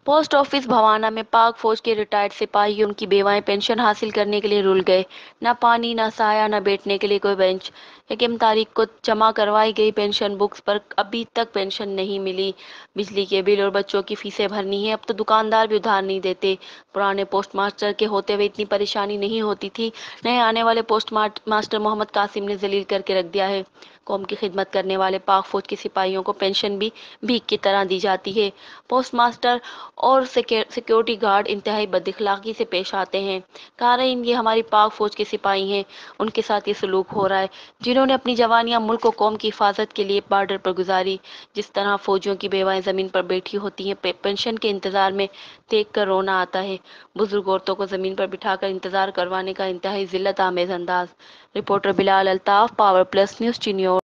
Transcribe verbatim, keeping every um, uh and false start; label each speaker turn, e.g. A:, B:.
A: Post office Bawana में पाक फौज के रिटायर्ड सिपाही उनकी बेवाएं पेंशन हासिल करने के लिए रुल गए। न पानी, न साया, न बैठने के लिए कोई बेंच। यकम तारीख को जमा करवाई गई पेंशन बुक्स पर अभी तक पेंशन नहीं मिली। बिजली के बिल और बच्चों की फीसें भरनी है। अब तो दुकानदार भी उधार नहीं देते। पुराने पोस्ट मास्टर के होते हुए इतनी परेशानी नहीं होती थी। नए आने वाले पोस्ट मास्टर मोहम्मद कासिम ने जलील करके रख दिया है। कौम की खिदमत करने वाले पाक फौज के सिपाहियों को पेंशन भी भीख की तरह दी जाती है। पोस्ट मास्टर और सिक्योरिटी गार्ड इंतहाई बदअखलाकी से पेश आते हैं। कारण ये हमारी पाक फौज के सिपाही हैं, उनके साथ ये सलूक हो रहा है, जिन्होंने अपनी जवानियां मुल्क और कौम की हिफाजत के लिए बॉर्डर पर गुजारी। जिस तरह फौजियों की बेवाएं जमीन पर बैठी होती हैं, पे, पेंशन के इंतजार में देख कर रोना आता है। बुजुर्ग औरतों को जमीन पर बिठाकर इंतजार करवाने का इंतहाई जिल्लत आमेज अंदाज। Reporter Bilal Altaf, power plus news, चिन्योर।